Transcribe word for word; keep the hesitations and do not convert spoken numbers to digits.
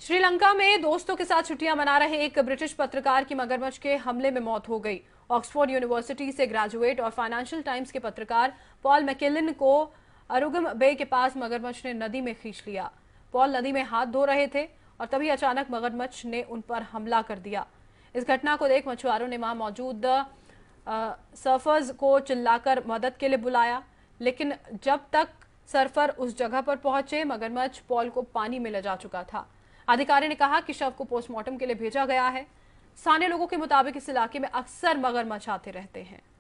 श्रीलंका में दोस्तों के साथ छुट्टियां मना रहे एक ब्रिटिश पत्रकार की मगरमच्छ के हमले में मौत हो गई। ऑक्सफोर्ड यूनिवर्सिटी से ग्रेजुएट और फाइनेंशियल टाइम्स के पत्रकार पॉल मैकिलन को अरुगम बे के पास मगरमच्छ ने नदी में खींच लिया। पॉल नदी में हाथ धो रहे थे और तभी अचानक मगरमच्छ ने उन पर हमला कर दिया। इस घटना को देख मछुआरों ने वहां मौजूद सर्फर्स को चिल्लाकर मदद के लिए बुलाया, लेकिन जब तक सर्फर उस जगह पर पहुंचे मगरमच्छ पॉल को पानी में ले जा चुका था। अधिकारी ने कहा कि शव को पोस्टमार्टम के लिए भेजा गया है। स्थानीय लोगों के मुताबिक इस इलाके में अक्सर मगरमच्छ आते रहते हैं।